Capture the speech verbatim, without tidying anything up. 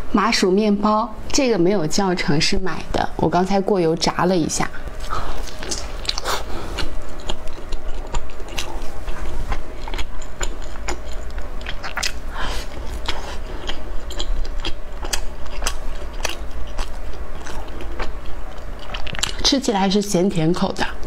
麻薯面包，这个没有教程，是买的。我刚才过油炸了一下。吃起来是咸甜口的。